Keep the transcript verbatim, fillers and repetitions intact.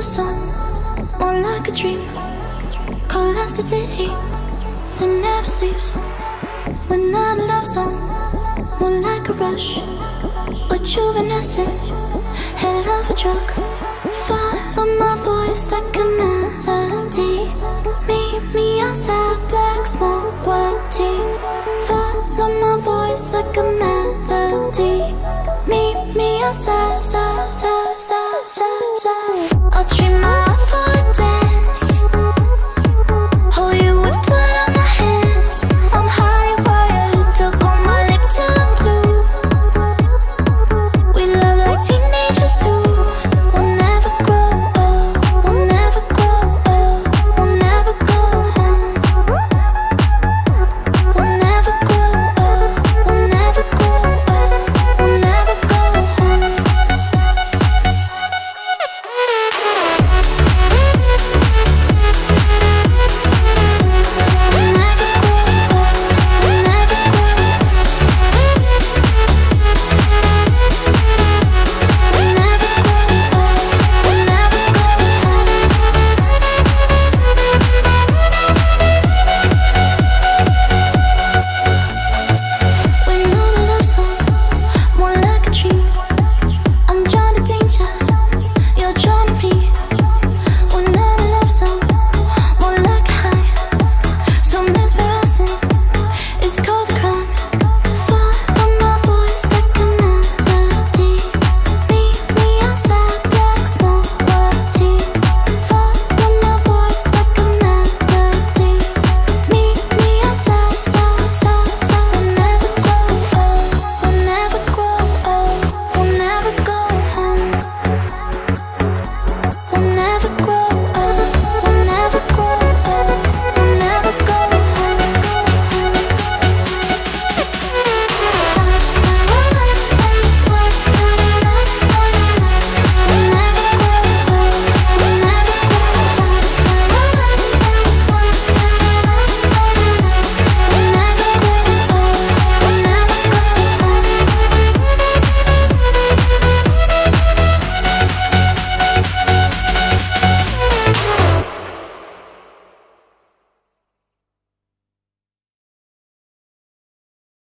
song, more like a dream. Collapse the city that never sleeps. We're not a love song, more like a rush. Rejuvenescent, head of a truck. Follow my voice like a melody. Meet me outside, black smoke, white teeth. Follow my voice like a melody. Meet me outside, side, side, side, side, side. I'll treat my phone